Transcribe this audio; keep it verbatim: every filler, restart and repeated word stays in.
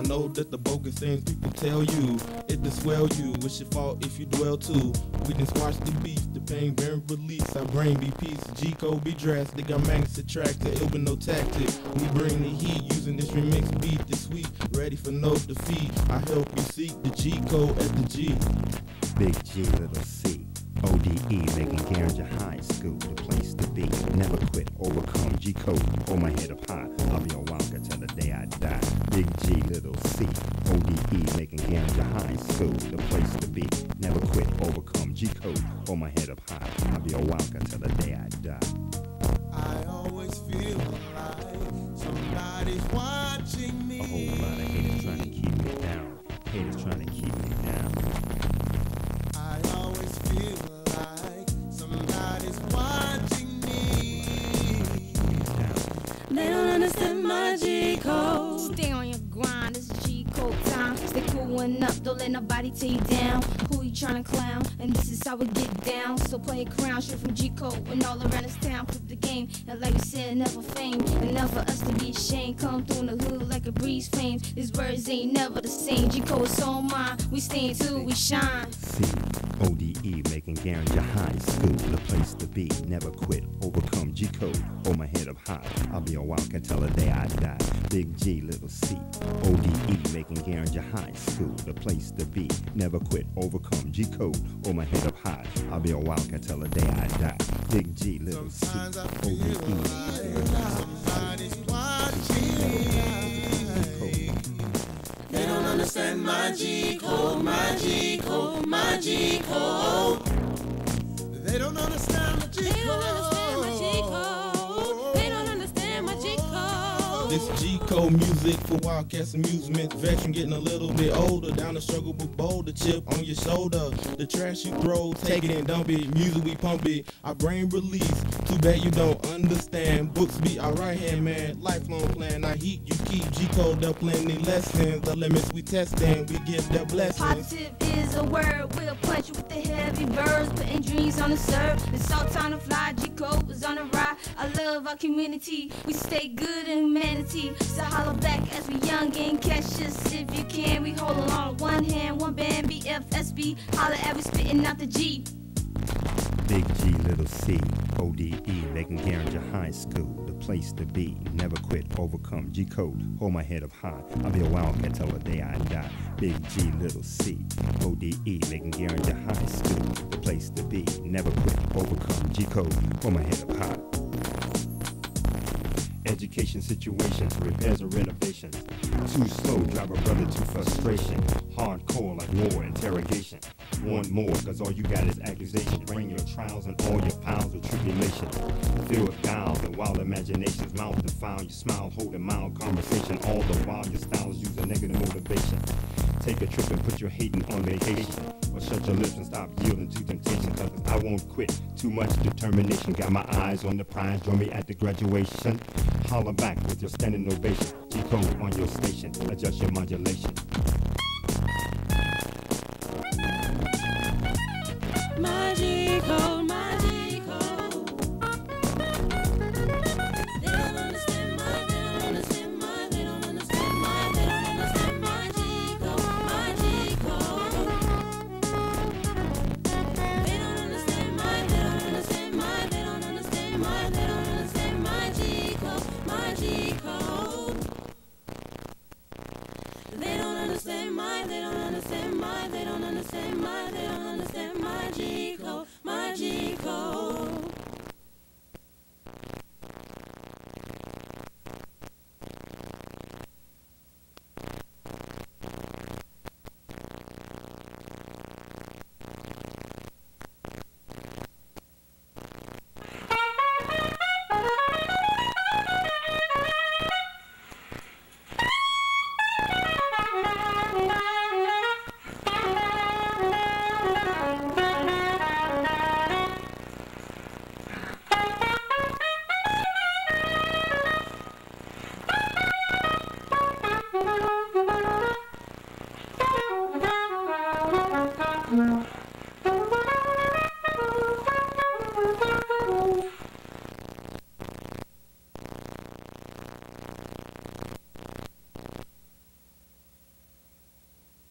know that the bogus things people tell you, it to swell you. It's your fault if you dwell too. We done squash the beef, the pain bearing release. Our brain be peace, G-code be drastic. Our magnets attract to ill with no tactic. We bring the heat using this remix beat this week. Ready for no defeat. I help you seek the G-code at the G. Big G, little C. O D E, making Garinger High School the place to be. Never quit, overcome, G-code, hold my head up high. I'll be a wildcat till the day I die. Big G, little C. O D E, making Garinger High School the place to be. Never quit, overcome, G-code, hold my head up high. I'll be a wildcat till the day I die. I always feel like somebody's watching me. A whole lot of haters trying to keep me down. Haters trying to keep me down. I always feel like somebody's watching me. They don't understand my G-code. Stay on your grind, it's G-code time. Stay coolin' up, don't let nobody tear you down. Who you tryna clown? And this is how we get down. So play a crown, straight from G-code and all around this town. Flip the game, and like we said, never fame. And never us to be ashamed. Come through in the hood like a breeze flames. These words ain't never the same. G-code is so mine, we stay till we shine. C O D E, making Garinger High School the place to be. Never quit, overcome, G-code, hold my head up high. I'll be a wildcat till the day I die. Big G, little C. O D E, making Garinger High School the place to be. Never quit, overcome, G-code, hold my head up high. I'll be a wildcat till the day I die. Big G, little C. Sometimes I O feel D E, like somebody's watching me. They don't understand my G-code, my G-code, my G-code. They don't understand my G-code. They don't understand my G-code. They don't understand my G-code. This G-code music for Wildcats amusement. Veteran getting a little bit older. Down the struggle with boulder chip on your shoulder. The trash you throw, take it and dump it. Music we pump it. Our brain release. Too bad you don't understand. Books be our right hand man. Lifelong plan. I heat you keep G-code up plenty lessons. The limits we testing. We give the blessings. Positive is a word, we'll punch you with the heavy verbs, putting dreams on the serve. It's all time to fly, G-code was on the ride. I love our community, we stay good in humanity. So holler back as we young and catch us if you can. We hold along, one hand, one band, B F S B. Holler at we spitting out the G. Big G, little C. O D E, making Garinger High School the place to be. Never quit, overcome, G-code, hold my head up high. I'll be a wildcat till the day I die. Big G, little C. O D E, making Garinger High School the place to be. Never quit, overcome, G-code, hold my head up high. Education situations, repairs or renovations. Too slow, drive a brother to frustration. Hardcore like war, interrogation. Want more, cause all you got is accusation. Bring your trials and all your piles of tribulations. Filled with guiles and wild imaginations. Mouth defile, you smile, hold a mild conversation. All the while your styles use a negative motivation. Take a trip and put your hating on vacation. Or shut your lips and stop yielding to temptation. Cause I won't quit, too much determination. Got my eyes on the prize, join me at the graduation. Holler back with your standing ovation. G-code on your station, adjust your modulation. My G-code.